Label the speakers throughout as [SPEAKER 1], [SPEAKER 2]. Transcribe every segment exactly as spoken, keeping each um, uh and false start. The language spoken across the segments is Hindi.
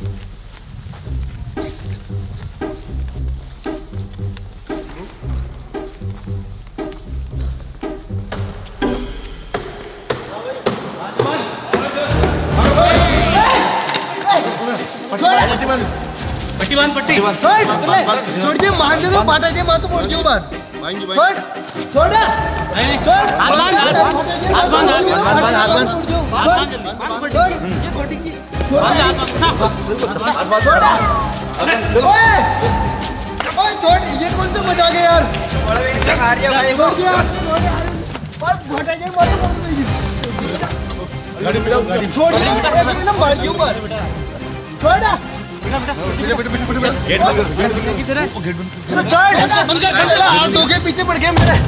[SPEAKER 1] पट्टी बांध पट्टी
[SPEAKER 2] छोड़ दे मान दे तो पाटा दे मां तो बोल क्यों बांध छोड़ छोड़
[SPEAKER 1] नहीं छोड़ हाथ बांध हाथ बांध हाथ बांध हाथ बांध हाथ बांध ये बॉडी की हाथ बांध छोड़
[SPEAKER 2] ओए ओए छोड़ ये कौन सा मजाक है यार बड़ा बेटा खा रही है भाई को बस पाटा दे मां तो बोल गाड़ी मिलाओ गाड़ी छोड़ ये ना मार क्यों मार छोड़ बेटा बेटा बेटा बेटा गेट बंद कर गेट किधर है वो गेट बंद कर बंद कर हाथ धो के पीछे पड़ गए मेरे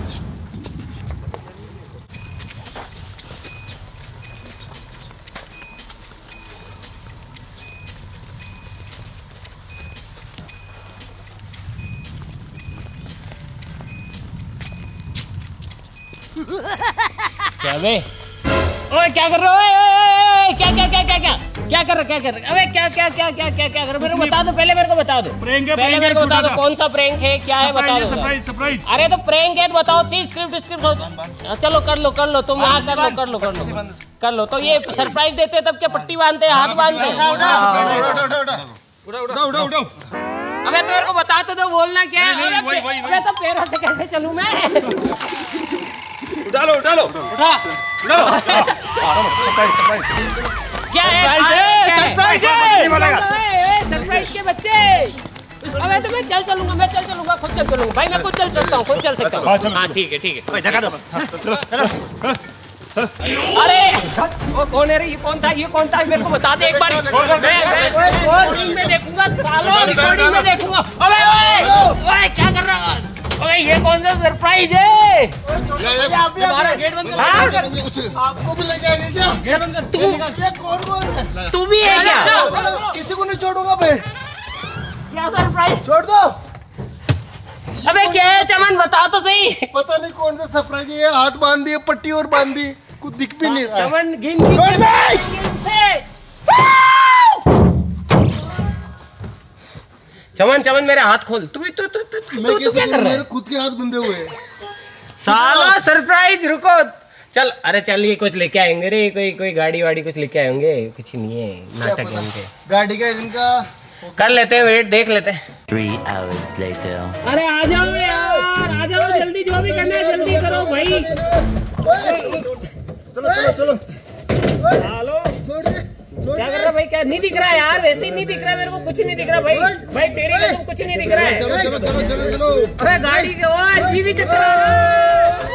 [SPEAKER 1] क्या बे ओए क्या कर रहे हो क्या क्या क्या क्या क्या क्या कर रहे क्या कर रहे अबे क्या क्या क्या क्या क्या क्या कर मेरे को बता दो पहले मेरे को बता दो पहले मेरे को बता दो कौन सा प्रैंक है क्या है बता दो सरप्राइज सरप्राइज अरे तो प्रैंक है तो बताओ सी स्क्रिप्ट स्क्रिप्ट चलो कर लो कर लो तुम हाँ कर लो कर लो कर लो कर लो तो ये सरप्राइज देते तब क्या पट्टी बांधते हाथ बांधते अबे तो मेरे को बता तो दो बोलना क्या है अबे तो पैरों से कैसे चलूं मैं
[SPEAKER 3] उठा लो उठा लो उठा उठा लो
[SPEAKER 1] क्या है सरप्राइज है सरप्राइज के बच्चे अबे तो मैं चल चलूंगा मैं चल चलूंगा खुद चल चलूंगा भाई मैं खुद चल सकता हूँ खुद चल सकता हूँ हाँ ठीक है ठीक है
[SPEAKER 3] जगा दो
[SPEAKER 1] अरे वो कौन है रे ये कौन था ये कौन था मेरे को बता दे एक बार मैं रिकॉर्डिंग में देखूंगा सालों रिकॉर्डिंग में देखूंगा अबे ओए ओए क्या कर रहा है ओए ये कौन सा सरप्राइज है
[SPEAKER 2] तुम्हारा गेट बंद कर आपको भी लेके आएंगे क्या
[SPEAKER 1] गेट बंद कर तू
[SPEAKER 2] ये कौन कौन है
[SPEAKER 1] तू भी है क्या
[SPEAKER 2] किसी को नहीं छोड़ूंगा मैं
[SPEAKER 1] क्या सरप्राइज
[SPEAKER 2] छोड़ दो
[SPEAKER 1] अबे क्या है चमन बता तो सही
[SPEAKER 2] पता नहीं कौन सा सरप्राइज है हाथ बांध दिए पट्टी और बांध दी कुछ दिख भी नहीं रहा
[SPEAKER 1] चमन गिन
[SPEAKER 2] छोड़ दे
[SPEAKER 1] चमन चमन मेरे हाथ खोल तू तू तू तू तू क्या कर रहा है
[SPEAKER 2] मेरे खुद के हाथ बंधे हुए हैं
[SPEAKER 1] साला सरप्राइज रुको चल अरे चल ये कुछ लेके आएंगे रे कोई कोई गाड़ी वाड़ी कुछ लेके आएंगे कुछ नहीं है नाटक है इनके
[SPEAKER 2] गाड़ी का इनका
[SPEAKER 1] कर लेते हैं वेट देख लेते हैं
[SPEAKER 4] Three hours later.
[SPEAKER 1] अरे आ जाओ यार आ जाओ जल्दी जो भी करना है जल्दी करो भाई
[SPEAKER 2] चलो चलो चलो
[SPEAKER 1] हेलो क्या कर रहा भाई क्या नहीं दिख रहा है यार वैसे ही नहीं दिख रहा मेरे को कुछ नहीं दिख रहा भाई भाई तेरे को कुछ नहीं दिख रहा है
[SPEAKER 2] चलो चलो चलो चलो चलो
[SPEAKER 1] अरे गाड़ी के वो जीवी चक्कर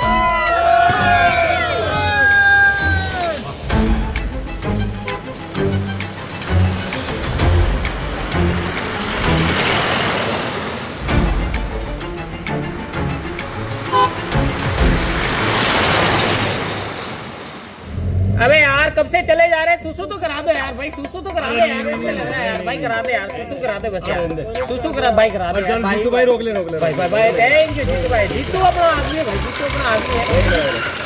[SPEAKER 1] अबे यार कब से चले जा रहे हैं सुसु तो करा दो यार भाई सुसु तो करा दो यार ऐसे लग रहा है यार भाई करा दे यार सुसु करा दे बस यार सुसु करा भाई करा दे यार
[SPEAKER 3] जीतू भाई रोक ले रोक ले
[SPEAKER 1] भाई भाई भाई थैंक यू जीतू भाई जीतू अपना आदमी है भाई जीतू अपना आदमी है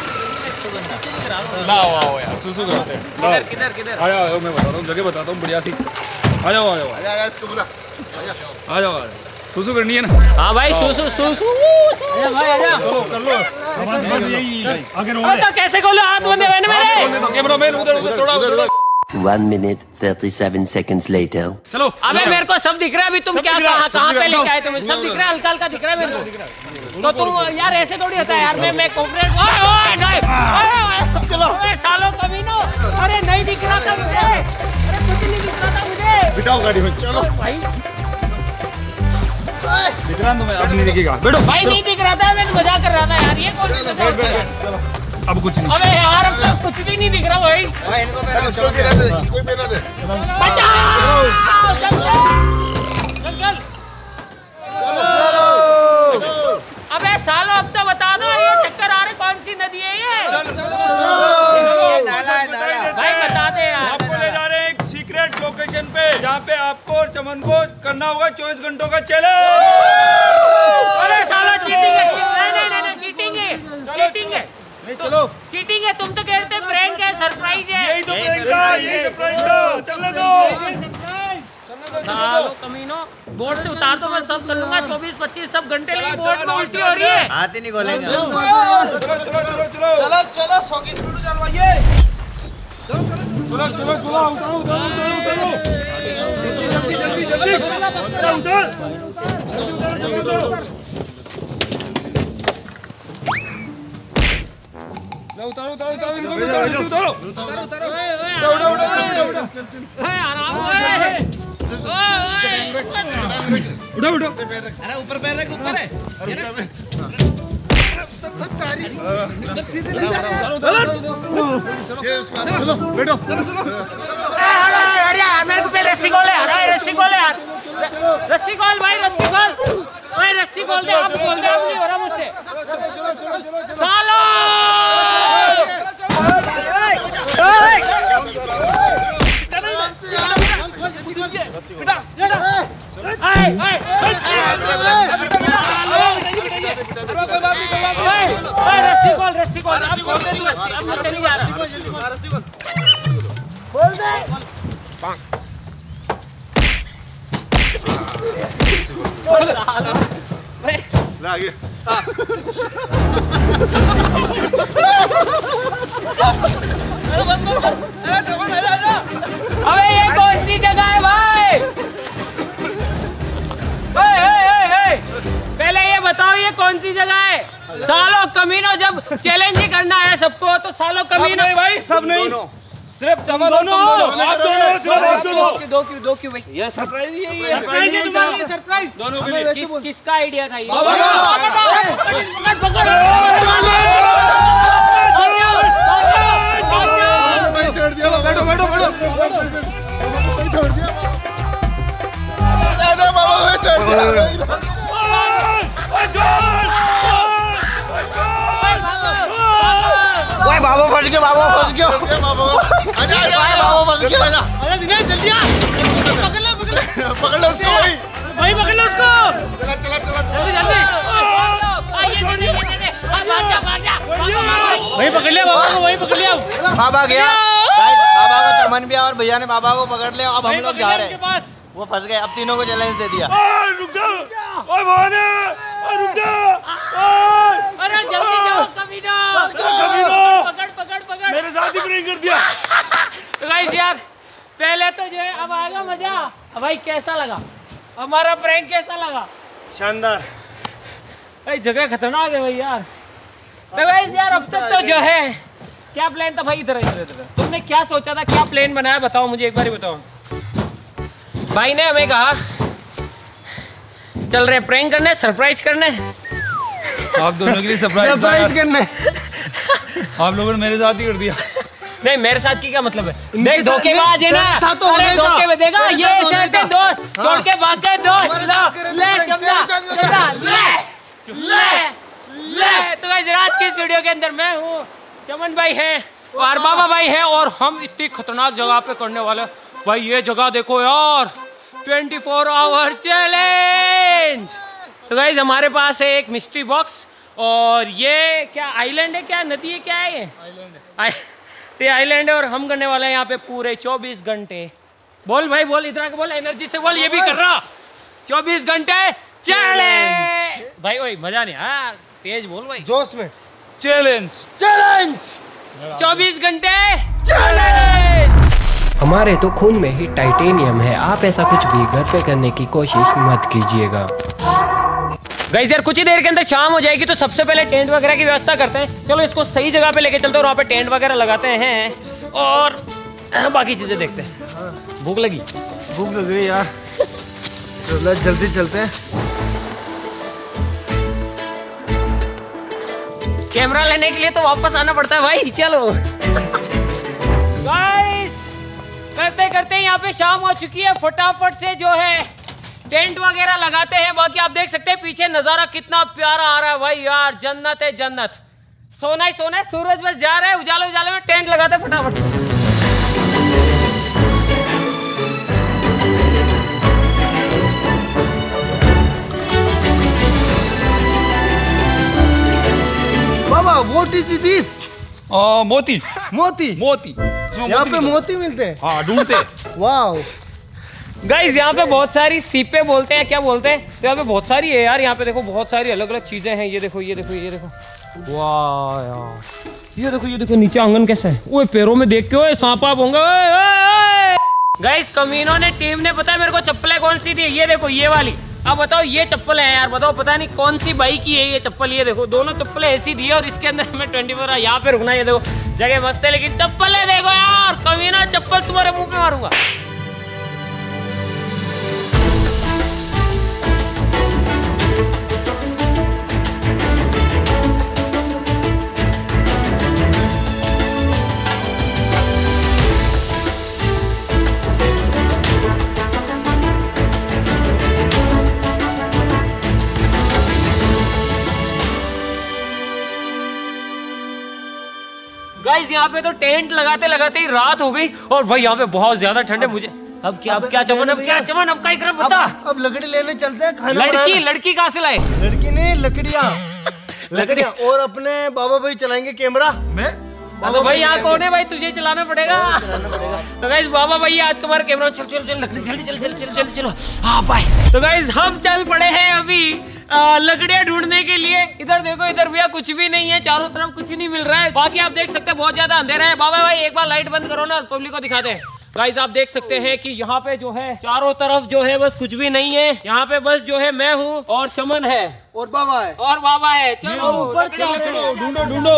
[SPEAKER 3] लाओ आओ यार सुसु कराते हैं
[SPEAKER 1] किधर किधर किधर
[SPEAKER 3] आ जाओ मैं बताता हूँ जगह बताता हूँ बढ़िया सी आ जाओ आ जाओ
[SPEAKER 2] आ जा इसको बुला
[SPEAKER 3] आ जाओ सुसु करनी है ना
[SPEAKER 1] हाँ भाई सुसु सुसु
[SPEAKER 3] भाई आ जा चलो कर लो आगे रोक
[SPEAKER 1] तो कैसे खोलो हाथ बंधे हुए ना मेरे
[SPEAKER 3] कैमरामैन उधर उधर थोड़ा उधर
[SPEAKER 4] One minute, thirty-seven seconds later.
[SPEAKER 3] चलो
[SPEAKER 1] अबे मेरे को सब दिख रहा है अभी तुम क्या कहाँ कहाँ पे लेके आए तुम सब दिख रहा है हल्का हल्का दिख रहा है मेरे को तो तुम यार ऐसे थोड़ी होता है यार मैं मैं कॉर्पोरेट ओए ओए नहीं चलो ओए सालों कमीनो अरे नहीं दिख रहा था मुझे अरे कुछ नहीं दिख रहा था मुझे
[SPEAKER 2] बिठाओ गाड़ी में चलो
[SPEAKER 1] भाई
[SPEAKER 3] दिख रहा तुम्हें अब नहीं दिखेगा बैठो
[SPEAKER 1] भाई नहीं दिख रहा था मैं तो मजाक कर रहा था यार ये कौन सी मजाक है यार
[SPEAKER 3] अब कुछ नहीं
[SPEAKER 1] अबे यार अब तक कुछ भी नहीं दिख रहा भाई
[SPEAKER 2] इनको मेरा इसको भी रहने दे इसको भी रहने दे
[SPEAKER 1] बचाओ चल चल चल अबे सालों अब तो बता दो ये चक्कर आ रहे कौन सी नदी है ये भाई बता दे यार
[SPEAKER 3] आपको ले जा रहे हैं एक सीक्रेट लोकेशन पे जहाँ पे आपको और चमन को करना होगा चौबीस घंटों का चैलेंज
[SPEAKER 1] अरे साला चीटिंग है नहीं नहीं नहीं चीटिंग है चीटिंग है
[SPEAKER 2] चलो
[SPEAKER 1] चीटिंग है तुम तो कहते प्रैंक है सरप्राइज है
[SPEAKER 3] यही तो प्रैंक था यही तो प्रैंक था चलने दो
[SPEAKER 1] सालो कमीनो, बोर्ड से उतार दो, मैं सब कर लूंगा। चौबीस पच्चीस सब घंटे लगे, बोर्ड में उल्टी हो रही है।
[SPEAKER 2] हाथ ही नहीं खोलेंगे।
[SPEAKER 3] चलो चलो चलो चलो
[SPEAKER 2] चलो सौ की स्पीड चलवाइए।
[SPEAKER 3] चलो चलो चलो उतारो उतारो उतारो जल्दी जल्दी जल्दी उतार उतार जल्दी उतारो उतारो उतारो उतारो उतारो उतारो उतारो उड़ो उड़ो
[SPEAKER 1] आराम ओए
[SPEAKER 3] उड़ो उड़ो।
[SPEAKER 1] अरे ऊपर पैर रख, ऊपर है।
[SPEAKER 3] चलो बैठो।
[SPEAKER 1] अरे मेरे पे रस्सी खोल है, अरे रस्सी खोल यार, रस्सी खोल भाई, रस्सी खोल भाई, रस्सी खोल दे। आप खोल दे, आप नहीं हो रहा मुझसे। सालो रस्सी खोल, रस्सी खोल, अब खोल दे तू रस्सी, अब मुझसे नहीं जा रहा। खोल दे। अबे ये कौन सी जगह है भाई? हे हे हे पहले ये बताओ ये कौन सी जगह है? सालों कमीनों, जब चैलेंज ही करना है सबको तो सालों कमीनों।
[SPEAKER 3] नहीं भाई, सब नहीं, सिर्फ चमन दोनों, आप दोनों, सिर्फ आप दोनों।
[SPEAKER 1] दो क्यों, दो क्यों भाई?
[SPEAKER 3] ये सरप्राइज ही है, ये
[SPEAKER 1] सरप्राइज है तुम्हारे लिए, सरप्राइज
[SPEAKER 3] दोनों के लिए।
[SPEAKER 1] किस किसका आइडिया था ये?
[SPEAKER 3] बाबा का। छोड़ दिया, बैठो बैठो बैठो। छोड़ दिया बाबा, छोड़ दिया।
[SPEAKER 2] बाबा फंस गया, बाबा फंस गया, बाबा बाबा फंस गया।
[SPEAKER 1] अरे दिनेश जल्दी आ, पकड़ लो पकड़ लो
[SPEAKER 3] पकड़ लो उसको भाई,
[SPEAKER 1] भाई पकड़ लो उसको,
[SPEAKER 3] चला चला चला
[SPEAKER 1] जल्दी जल्दी। ये दे दे, ये दे दे, भाग जा भाग जा, वही पकड़ लिया बाबा को, वही पकड़ लिया।
[SPEAKER 2] बाबा गया, बाबा का चमन भी और भैया ने बाबा को पकड़ लिया। अब हम लोग जा रहे हैं, वो फंस गए। अब तीनों को चैलेंज दे दिया।
[SPEAKER 3] रुक जाओ, ओए भाने, रुक जाओ,
[SPEAKER 1] अरे जल्दी जाओ कमीनो,
[SPEAKER 3] कमीनो,
[SPEAKER 1] पकड़ पकड़ पकड़,
[SPEAKER 3] मेरे साथ ही प्रैंक कर दिया।
[SPEAKER 1] तो गाइस यार पहले तो जो है अब आएगा मजा। अब भाई कैसा लगा हमारा प्रैंक, कैसा लगा?
[SPEAKER 3] शानदार।
[SPEAKER 1] भाई जगह खतरनाक है भाई यार। तो गाइस यार अब तक तो जो है क्या प्लान था भाई? इधर इधर इधर तुमने क्या सोचा था, क्या प्लान बनाया, बताओ मुझे एक बार ही बताओ। भाई ने हमें कहा चल रहे प्रैंक करने, सरप्राइज करने।
[SPEAKER 3] आप दोनों के लिए सरप्राइज
[SPEAKER 2] सरप्राइज करने
[SPEAKER 3] आप लोगों ने मेरे साथ ही कर दिया।
[SPEAKER 1] नहीं मेरे साथ की क्या मतलब है? देख धोखेबाज है ना,
[SPEAKER 2] साथ तो हो गया
[SPEAKER 1] धोखे में देगा ये सहते दोस्त छोड़ के भाग गए दोस्त। ले चमड़ा चमड़ा ले ले ले। तो गाइस रात की इस वीडियो के अंदर मैं हूँ, चमन भाई है और बाबा भाई है और हम इतनी खतरनाक जगह पे करने वाले। भाई ये जगह देखो यार, ट्वेंटी फोर आवर चैलेंज। तो गाइस हमारे पास है एक मिस्ट्री बॉक्स और ये क्या आइलैंड है, क्या नदी है, क्या है ये? आइलैंड है। आइलैंड है और हम करने वाले हैं यहाँ पे पूरे चौबीस घंटे। बोल भाई बोल, इतना के बोल, एनर्जी से बोल, ये भी कर रहा। चौबीस घंटे चैलेंज भाई। ओए मजा नहीं, हाँ तेज बोल भाई,
[SPEAKER 2] जोश में।
[SPEAKER 3] चैलेंज
[SPEAKER 2] चैलेंज
[SPEAKER 1] चौबीस घंटे चैलेंज। हमारे तो खून में ही टाइटेनियम है, आप ऐसा कुछ भी घर पे करने की कोशिश मत कीजिएगा। गाइस यार कुछ ही देर के अंदर शाम हो जाएगी तो सबसे पहले टेंट वगैरह की व्यवस्था करते हैं। चलो इसको सही जगह पे लेके चलते हैं और वहाँ पे टेंट वगैरह लगाते हैं और बाकी चीजें देखते हैं। भूख लगी,
[SPEAKER 2] भूख लग रही यार, चलो जल्दी चलते हैं।
[SPEAKER 1] कैमरा लेने के लिए तो वापस आना पड़ता है भाई। चलो गाइस करते करते यहाँ पे शाम हो चुकी है, फटाफट से जो है टेंट वगैरह लगाते हैं। बाकी आप देख सकते हैं पीछे नजारा कितना प्यारा आ रहा है भाई यार, जन्नत है जन्नत। सोना ही सोना है, सूरज बस जा रहा है, उजाले उजाले में टेंट लगाते हैं फटाफट।
[SPEAKER 2] बाबा व्हाट इज दिस?
[SPEAKER 3] मोती
[SPEAKER 2] मोती
[SPEAKER 3] मोती
[SPEAKER 2] यहाँ पे मोती मिलते हैं?
[SPEAKER 3] हाँ ढूंढते।
[SPEAKER 2] वाओ
[SPEAKER 1] गाइस यहाँ पे बहुत सारी सीपे बोलते हैं, क्या बोलते हैं, तो यहाँ पे बहुत सारी है यार। यहाँ पे देखो बहुत सारी अलग अलग चीजें हैं। ये देखो ये देखो ये देखो, वाह यार, ये देखो ये देखो नीचे आंगन कैसा है। ओए पैरों में देख के ओए सांप आप होंगे। गाइस कमीनों ने टीम ने पता है मेरे को चप्पलें कौन सी दी, ये देखो ये वाली। अब बताओ ये चप्पल है यार, बताओ पता नहीं कौन सी बाई की है ये चप्पल। ये देखो दोनों चप्पलें ऐसी दी है और इसके अंदर मैं ट्वेंटी फोर यहाँ पे रुकना। ये देखो जगह मस्त है लेकिन चप्पल है देखो यार, कमीना चप्पल तुम्हारे मुंह पे मारूंगा। गाइस यहाँ पे तो टेंट लगाते लगाते ही रात हो गई और भाई यहाँ पे बहुत ज्यादा ठंड है मुझे। अब क्या अब क्या चमन, अब क्या चमन, अब क्या कर बता।
[SPEAKER 2] अब, अब लकड़ी लेने चलते हैं, खाना
[SPEAKER 1] लड़की लड़की कहाँ से लाए?
[SPEAKER 2] लड़की नहीं लकड़ियाँ लकड़ियाँ। और अपने बाबा भाई चलाएंगे कैमरा। मैं
[SPEAKER 1] तो भाई यहाँ कौन है भाई, तुझे चलाना पड़ेगा। तो गाइस बाबा भाई आज का हमारा कैमरा, चल चल चल लकड़ी जल्दी चल चल चल चल चलो हाँ बाय। तो गाइस हम चल पड़े हैं अभी लकड़ियाँ ढूंढने के लिए। इधर देखो इधर भैया कुछ भी नहीं है, चारों तरफ कुछ नहीं मिल रहा है। बाकी आप देख सकते हैं बहुत ज्यादा अंधेरा है। बाबा भाई एक बार लाइट बंद करो ना, पब्लिक को दिखाते हैं। गाइस आप देख सकते हैं कि यहाँ पे जो है चारों तरफ जो है बस कुछ भी नहीं है। यहाँ पे बस जो है मैं हूँ और चमन है
[SPEAKER 2] और बाबा है
[SPEAKER 1] और बाबा है। चलो ऊपर
[SPEAKER 3] चलो ढूंढो ढूंढो।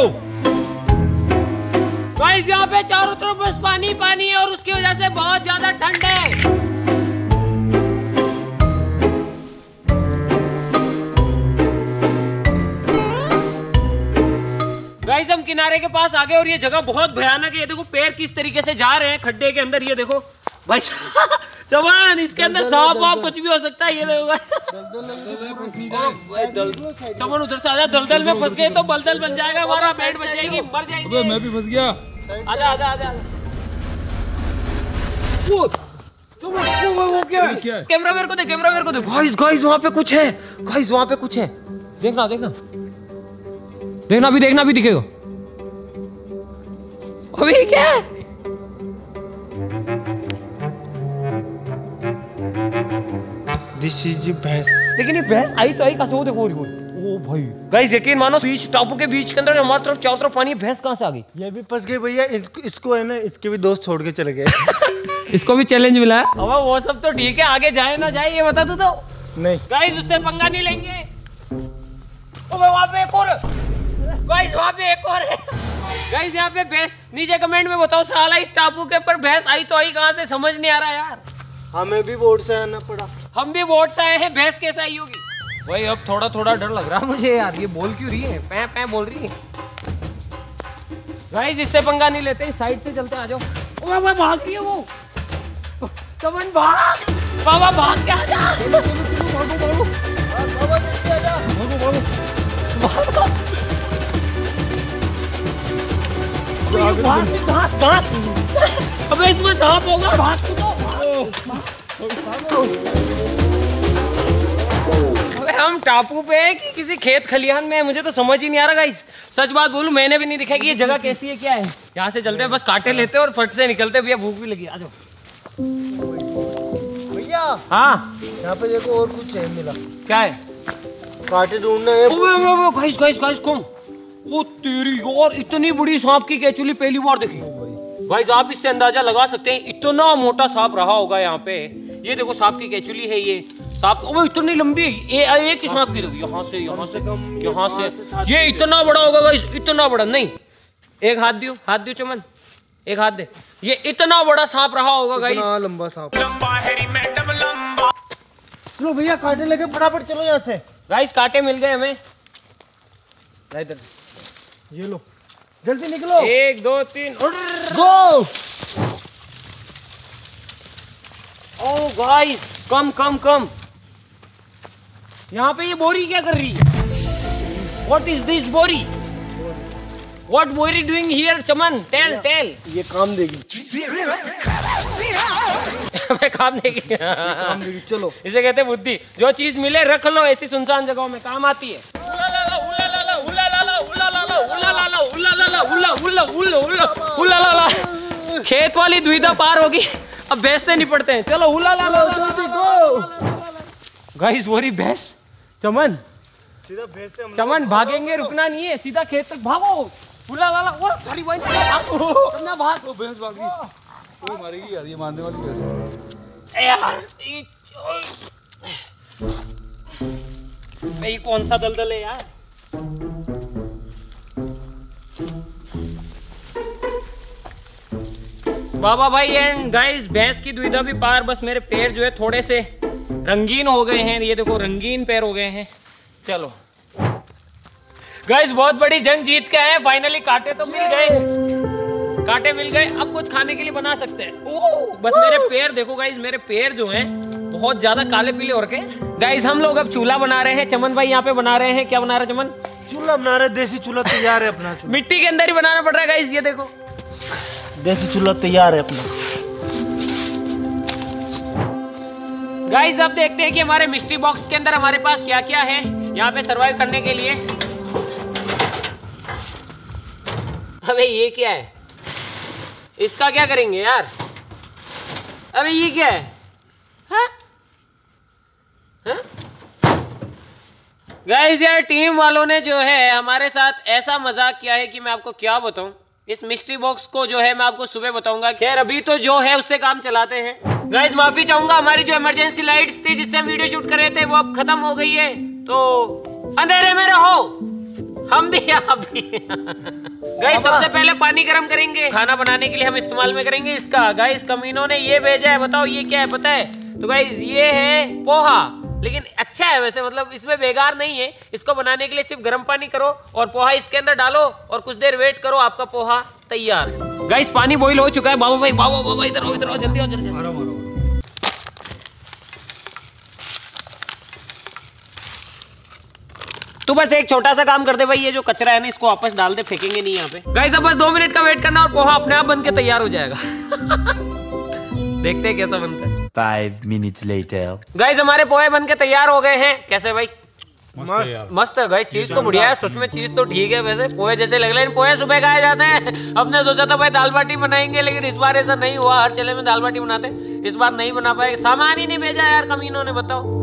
[SPEAKER 1] गाइस यहाँ पे चारों तरफ बस पानी पानी है और उसकी वजह से बहुत ज्यादा ठंड है। गाइस हम किनारे के पास आ गए और ये जगह बहुत भयानक है। ये देखो पैर किस तरीके से जा रहे हैं खड्डे के अंदर। ये देखो भाई चमन इसके अंदर सांप वाप कुछ भी हो सकता है। ये देखो चमन उधर से आजा, दलदल में फंस गए तो बलदल बन जाएगा हमारा, पेट बच जाएगी, मर जाएगी।
[SPEAKER 3] मैं भी फंस गया।
[SPEAKER 1] आजा आजा आजा। वो वो वो क्या है? कैमरा मेरे को दे, कैमरा मेरे को दे। गाइस गाइस वहाँ पे कुछ है, गाइस वहाँ पे कुछ है, देखना देखना देखना भी देखना भी दिखेगा। अभी क्या है?
[SPEAKER 2] दिस इज भैंस।
[SPEAKER 1] लेकिन ये भैंस आई तो आई कहाँ से? वो देखो ओ भाई गाइस यकीन मानो बीच टापू के बीच के अंदर हमारी तरफ चारों तरफ पानी, भैंस कहाँ से आ गई?
[SPEAKER 2] ये भी फंस गई भैया। इसको, इसको है ना इसके भी दोस्त छोड़ के चले गए।
[SPEAKER 1] इसको भी चैलेंज मिला है। अब वो सब तो ठीक है, आगे जाए ना जाए ये बता दो तो।
[SPEAKER 2] नहीं
[SPEAKER 1] गाइस उससे पंगा नहीं लेंगे। ओ वहाँ पे एक और, गाइस वहाँ पे एक और है। गाइस यहाँ पे भैंस, नीचे कमेंट में बताओ साला इस टापू के ऊपर भैंस आई तो आई कहाँ से, समझ नहीं आ रहा यार।
[SPEAKER 2] हमें भी वोट से आना पड़ा।
[SPEAKER 1] हम भी वोट से आए हैं, भैंस कैसे आई होगी? भाई अब थोड़ा थोड़ा डर लग रहा है मुझे यार, ये बोल क्यों रही है, पै पै बोल रही है। गाइस इससे पंगा नहीं लेते, साइड से चलते आ जाओ। ओ बाबा भाग रही है वो, चमन भाग, बाबा भाग के आ जा। घास घास, अबे इसमें सांप होगा, भाग तो। अबे हम टापू पे है कि किसी खेत खलिहान में है, मुझे तो समझ ही नहीं आ रहा गाइस। सच बात बोलूं मैंने भी नहीं देखा कि ये जगह कैसी है, क्या है। यहाँ से चलते हैं, बस कांटे लेते हैं और फट से निकलते हैं। भैया भूख भी लगी, आ जाओ।
[SPEAKER 2] भैया
[SPEAKER 1] हाँ
[SPEAKER 2] यहाँ पे देखो और कुछ है मिला।
[SPEAKER 1] क्या है?
[SPEAKER 2] कांटे ढूंढना है।
[SPEAKER 1] गाइस गाइस गाइस कौन? वो तेरी और इतनी बड़ी सांप की केचुली पहली बार देखी। गाइस आप इससे अंदाजा लगा सकते हैं इतना मोटा सांप रहा होगा यहाँ पे। ये देखो सांप की केचुली है ये सांप, वो इतनी लंबी है, एक ही सांप की देखो, यहाँ से यहाँ से यहाँ से, ये इतना बड़ा होगा गाइस, इतना बड़ा। नहीं एक हाथ दियो, हाथ दियो चमन, एक हाथ दे। ये इतना बड़ा सांप रहा होगा गाइस,
[SPEAKER 2] लंबा सांप। चलो भैया कांटे लेके फटाफट चलो यहाँ से।
[SPEAKER 1] गाइस कांटे मिल गए हमें, इधर
[SPEAKER 2] ये लो जल्दी निकलो।
[SPEAKER 1] एक दो तीन
[SPEAKER 2] गो।
[SPEAKER 1] ओ गाइस कम कम कम। यहाँ पे ये बोरी क्या कर रही है? What is this बोरी? What बोरी doing here Chaman? Tell tell।
[SPEAKER 2] ये काम देगी।
[SPEAKER 1] मैं काम देगी।
[SPEAKER 2] काम देगी चलो।
[SPEAKER 1] इसे कहते हैं बुद्धि, जो चीज मिले रख लो, ऐसी सुनसान जगहों में काम आती है। खेत वाली दुविधा पार होगी, अब भैंस से निपटते हैं, चलो हुला ला ला जल्दी गो। गाइस वो रही भैंस, चमन
[SPEAKER 2] सीधा भैंस से
[SPEAKER 1] चमन भागेंगे, रुकना नहीं है, सीधा खेत तक भागो, हुला ला ला। और सॉरी भाई भागो, भाग।
[SPEAKER 3] वो भैंस भाग गई, वो मारेगी यार, ये मारने वाली भैंस है
[SPEAKER 1] यार। ये कौन सा दलदल है यार। बाबा भाई एंड गाइस भैंस की दुविधा भी पार, बस मेरे पैर जो है थोड़े से रंगीन हो गए हैं, ये देखो रंगीन पैर हो गए हैं। चलो गाइस बहुत बड़ी जंग जीत के आए फाइनली, कांटे तो मिल गए, कांटे मिल गए, अब कुछ खाने के लिए बना सकते हैं। ओह बस मेरे पैर देखो गाइस, मेरे पैर जो हैं बहुत ज्यादा काले पीले हो रखे। गाइस हम लोग अब चूल्हा बना रहे हैं, चमन भाई यहाँ पे बना रहे हैं। क्या बना रहे हैं चमन?
[SPEAKER 2] चूल्हा बना रहे, देसी चूल्हा तैयार है अपना।
[SPEAKER 1] मिट्टी के अंदर ही बनाना पड़ रहा है गाइस, ये देखो
[SPEAKER 2] देसी चूल्हा तैयार है अपना।
[SPEAKER 1] गाइस अब देखते हैं कि हमारे मिस्ट्री बॉक्स के अंदर हमारे पास क्या क्या है यहाँ पे सरवाइव करने के लिए। अबे ये क्या है, इसका क्या करेंगे यार? अबे ये क्या है? हाँ? हाँ? गाइस यार टीम वालों ने जो है हमारे साथ ऐसा मजाक किया है कि मैं आपको क्या बताऊं। इस मिस्ट्री बॉक्स को जो है मैं आपको सुबह बताऊंगा। खैर अभी तो जो है उससे काम चलाते हैं। गाइस माफी चाहूंगा, हमारी जो इमरजेंसी लाइट्स थी जिससे हम वीडियो शूट कर रहे थे वो अब खत्म हो गई है, तो अंधेरे में रहो, हम भी यहाँ भी। गाइस सबसे पहले पानी गर्म करेंगे, खाना बनाने के लिए हम इस्तेमाल में करेंगे इसका। गाइस कमीनों ने ये भेजा है, बताओ ये क्या है पता है? तो गाइस ये है पोहा, लेकिन अच्छा है वैसे, मतलब इसमें बेकार नहीं है। इसको बनाने के लिए सिर्फ गर्म पानी करो और पोहा इसके अंदर डालो और कुछ देर वेट करो, आपका पोहा तैयार। गाइस पानी बॉईल हो चुका है। बाबा भाई बाबा बाबा इधर आओ, इधर आओ, जल्दी आओ जल्दी। मारो मारो। तू बस एक छोटा सा काम कर दे भाई, ये जो कचरा है ना इसको वापस डाल दे, फेंकेंगे नहीं यहाँ पे। गाइस अब बस दो मिनट का वेट करना और पोहा अपने आप बन के तैयार हो जाएगा। देखते हैं कैसा बनता है।
[SPEAKER 4] Five minutes later.
[SPEAKER 1] गाइस हमारे पोहे बन के तैयार हो गए हैं। कैसे भाई?
[SPEAKER 2] मस्त,
[SPEAKER 1] मस्त है गाइस, चीज तो बढ़िया है, सच में चीज तो ठीक है। वैसे पोहे जैसे लग रहे हैं, पोहे सुबह खाए जाते हैं। हमने सोचा था भाई दाल बाटी बनाएंगे, लेकिन इस बार ऐसा नहीं हुआ। हर चले में दाल बाटी बनाते, इस बार नहीं बना पाए, सामान ही नहीं भेजा यार कमीनों ने, बताओ।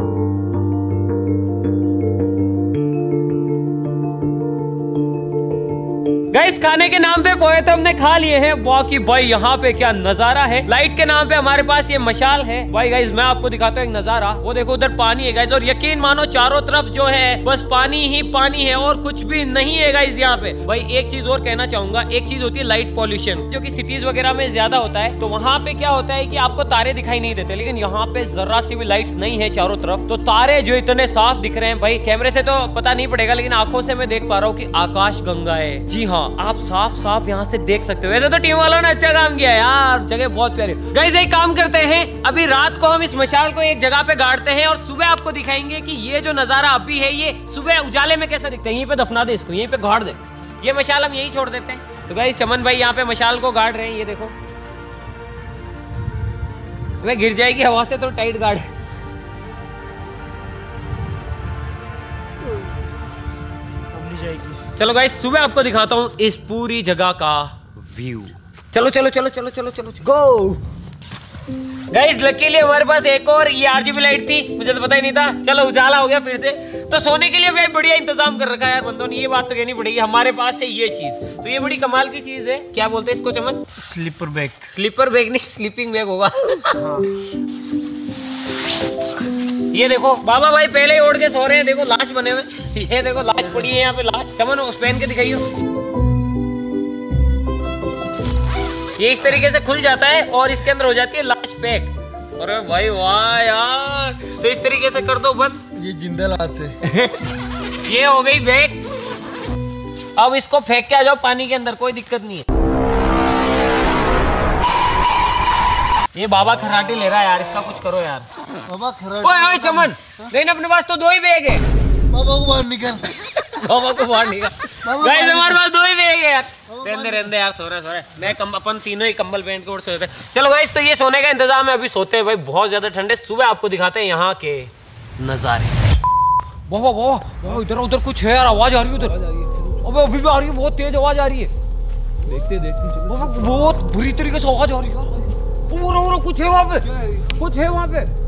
[SPEAKER 1] गाइस खाने के नाम पे पोहे तो हमने खा लिए हैं। बाकी भाई यहाँ पे क्या नजारा है। लाइट के नाम पे हमारे पास ये मशाल है भाई। गाइस मैं आपको दिखाता हूँ एक नजारा, वो देखो उधर पानी है गाइस, और यकीन मानो चारों तरफ जो है बस पानी ही पानी है और कुछ भी नहीं है गाइस यहाँ पे। भाई एक चीज और कहना चाहूंगा, एक चीज होती है लाइट पॉल्यूशन, जो की सिटीज वगैरह में ज्यादा होता है। तो वहाँ पे क्या होता है कि आपको तारे दिखाई नहीं देते, लेकिन यहाँ पे जरा सी भी लाइट्स नहीं है चारों तरफ, तो तारे जो इतने साफ दिख रहे हैं भाई, कैमरे से तो पता नहीं पड़ेगा, लेकिन आंखों से मैं देख पा रहा हूँ कि आकाश गंगा है। जी हाँ, आप साफ साफ यहाँ से देख सकते हो। वैसे तो टीम वालों ने अच्छा काम किया यार, जगह बहुत प्यारी। गाइस एक काम करते हैं, अभी रात को हम इस मशाल को एक जगह पे गाड़ते हैं और सुबह आपको दिखाएंगे कि ये जो नजारा अभी है ये सुबह उजाले में कैसा दिखता है। यहीं पे दफना दे इसको, यहीं पे गाड़ दे, ये मशाल हम यहीं छोड़ देते हैं। तो गाइस चमन भाई यहाँ पे मशाल को गाड़ रहे हैं, ये देखो। वे गिर जाएगी हवा से तो टाइट गाड़। चलो गाइस सुबह आपको दिखाता हूँ इस पूरी जगह का व्यू। चलो चलो चलो चलो चलो चलो गो। गाइस लकीली हमारे पास एक और ये आरजीबी लाइट थी, मुझे तो पता ही नहीं था। चलो उजाला हो गया फिर से। तो सोने के लिए भाई बढ़िया इंतजाम कर रखा है यार बंदों ने, ये बात तो कहनी पड़ेगी। हमारे पास है ये चीज, तो ये बड़ी कमाल की चीज है। क्या बोलते हैं इसको Chaman?
[SPEAKER 2] Sleeper bag.
[SPEAKER 1] Sleeper bag नहीं, स्लीपिंग बैग होगा। ये देखो बाबा भाई पहले ही ओढ़ के सो रहे हैं, देखो लाश बने हुए। ये देखो लाश पड़ी है यहाँ पे, लाश। चमन उस पहन के दिखाइयो। ये इस तरीके से खुल जाता है और इसके अंदर हो जाती है लाश पैक। अरे भाई वाह यार, तो इस तरीके से कर दो बंद।
[SPEAKER 2] ये जिंदा लाश है।
[SPEAKER 1] ये हो गई बैग। अब इसको फेंक के आ जाओ पानी के अंदर, कोई दिक्कत नहीं है। ये बाबा खराटे ले रहा है यार, इसका कुछ करो यार।
[SPEAKER 2] बाबा खराटे।
[SPEAKER 1] ओए ओए चमन, लेकिन अपने पास तो दो ही बैग है।
[SPEAKER 2] बाबा को बाहर निकल।
[SPEAKER 1] बाबा को बाहर निकल। गाइस हमारे पास दो ही बैग है यार। रहने रहने यार, सो रहे सो रहे। मैं कम अपन तीनों ही कंबल पहन के उठ सोते। चलो गाइस तो ये सोने का इंतजाम है, अभी सोते हैं भाई, बहुत ज्यादा ठंडे। सुबह आपको दिखाते हैं यहाँ के नजारे। वाह वाह वाह, इधर उधर कुछ है यार, आवाज आ रही है उधर। अबे अभी भी आ रही है, बहुत तेज आवाज आ रही है।
[SPEAKER 3] देखते देखते
[SPEAKER 1] बहुत बुरी तरीके से आवाज आ रही है। पूरा पूरा कुछ है वहाँ पे, कुछ है वहाँ पे।